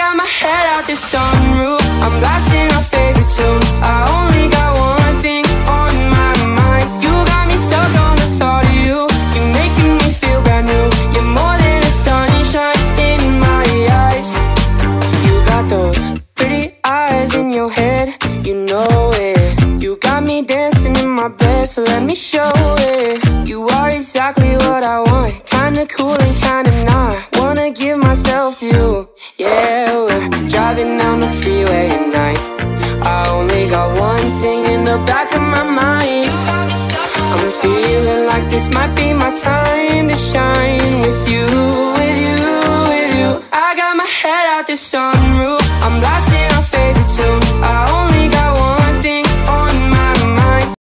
got my head out the sunroof, I'm blasting our favorite tunes. I only got one thing on my mind. You got me stuck on the thought of you. You're making me feel brand new. You're more than a sunshine in my eyes. You got those pretty eyes in your head, you know it. You got me dancing in my bed, so let me show it. You are exactly what I want, kinda cool and kinda not. Wanna give myself to you. Yeah, we're driving down the freeway at night. I only got one thing in the back of my mind. I'm feeling like this might be my time to shine with you.